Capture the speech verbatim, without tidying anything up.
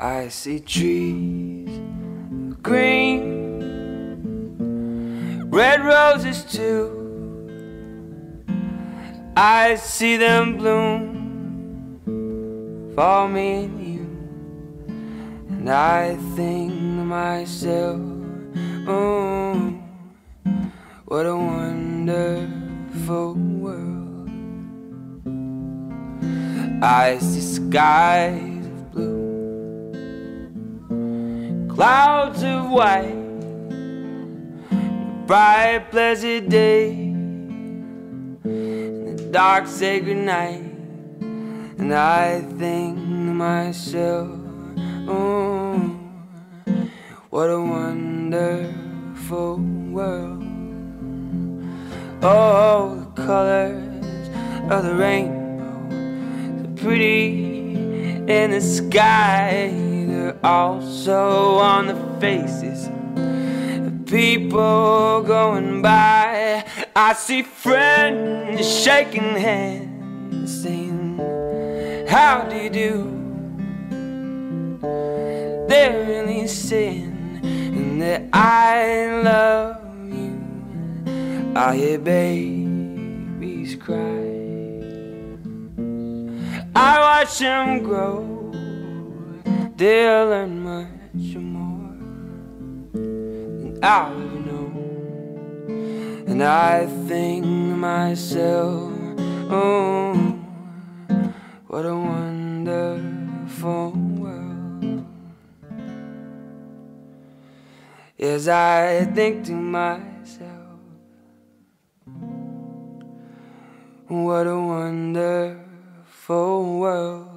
I see trees green, red roses too. I see them bloom for me and you, and I think to myself, oh, what a wonderful world. I see skies of blue, clouds of white, a bright blessed day, and a dark sacred night. And I think to myself, oh, what a wonderful world. Oh, the colors of the rainbow, so pretty in the sky, they're also on the faces of people going by. I see friends shaking hands, saying, how do you do? They're really saying that I love you. I hear babies cry, I watch them grow, they'll learn much more than I'll ever know. And I think to myself, oh, what a wonderful world. Yes, I think to myself, what a wonderful world.